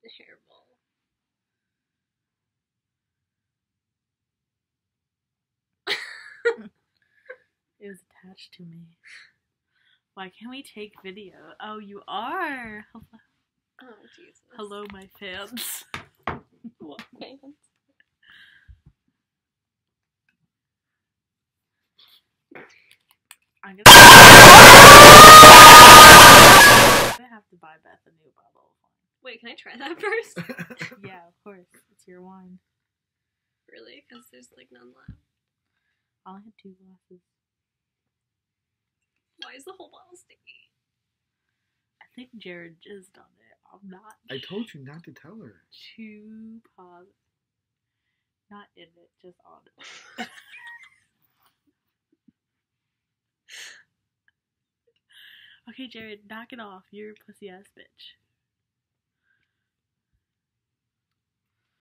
hairball. It was attached to me. Why can't we take video? Oh, you are! Hello, Oh, Jesus. hello my fans. What fans? I'm gonna have to buy Beth a new bottle of wine. Wait, can I try that first? Yeah, of course. It's your wine. Really? Because there's like none left. I only had 2 glasses. Why is the whole bottle sticky? I think Jared jizzed on it. I'm not I told you not to tell her. too positive. Not in it, just on it. Okay, Jared, knock it off. You're a pussy ass bitch.